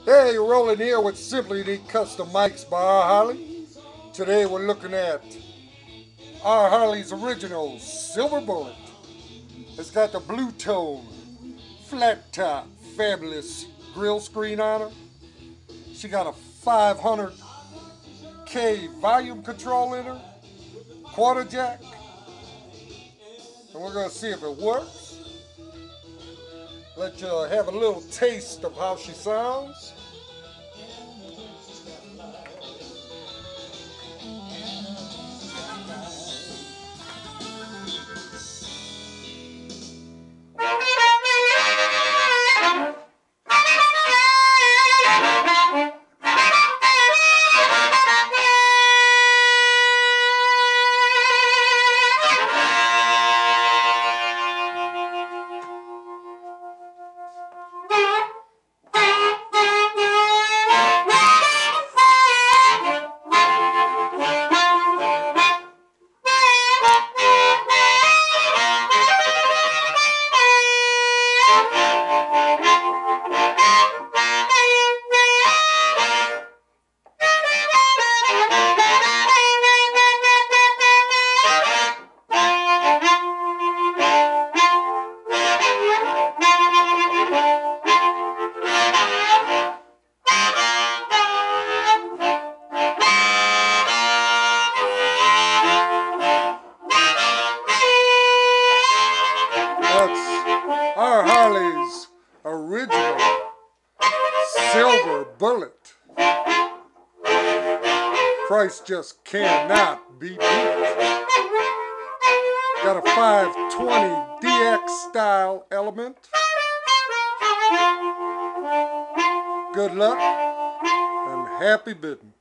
Hey, you're rolling here with Simply Unique Custom Mics by R. Harley. Today we're looking at R. Harley's original Silver Bullet. It's got the blue tone, flat top, fabulous grill screen on her. She got a 500K volume control in her, quarter jack, and we're going to see if it works. Let you have a little taste of how she sounds. That's R. Harley's original Silver Bullet. Price just cannot be beat. Got a 520 DX style element. Good luck and happy bidding.